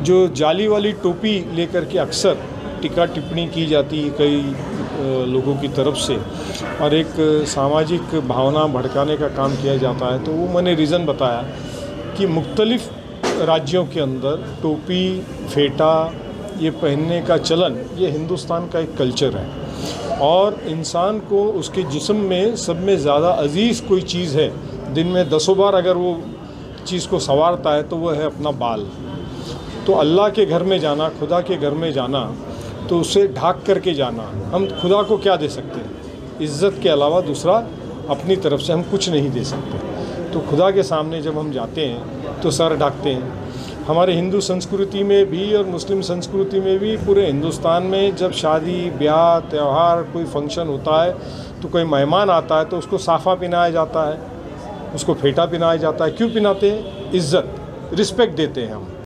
जो जाली वाली टोपी लेकर के अक्सर टीका टिप्पणी की जाती है कई लोगों की तरफ से और एक सामाजिक भावना भड़काने का काम किया जाता है, तो वो मैंने रीज़न बताया कि मुख्तलिफ़ राज्यों के अंदर टोपी फेटा ये पहनने का चलन ये हिंदुस्तान का एक कल्चर है और इंसान को उसके जिस्म में सब में ज़्यादा अजीज़ कोई चीज़ है, दिन में 10 बार अगर वो चीज़ को संवारता है तो वो है अपना बाल। तो अल्लाह के घर में जाना, खुदा के घर में जाना, तो उसे ढाक करके जाना। हम खुदा को क्या दे सकते हैं? इज़्ज़त के अलावा दूसरा अपनी तरफ से हम कुछ नहीं दे सकते। तो खुदा के सामने जब हम जाते हैं तो सर ढाकते हैं। हमारे हिंदू संस्कृति में भी और मुस्लिम संस्कृति में भी पूरे हिंदुस्तान में जब शादी ब्याह त्यौहार कोई फंक्शन होता है तो कोई मेहमान आता है तो उसको साफ़ा पहनाया जाता है, उसको फेटा पहनाया जाता है। क्यों पहनाते हैं? इज़्ज़त, रिस्पेक्ट देते हैं हम।